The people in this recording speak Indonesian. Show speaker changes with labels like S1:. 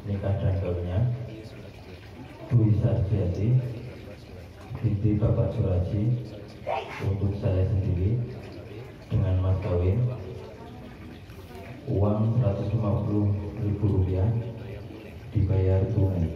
S1: nikah dan kawinnya Dwi Sarjati binti Bapak Suraji untuk saya sendiri dengan mas kawin uang Rp150.000 dibayar tunai.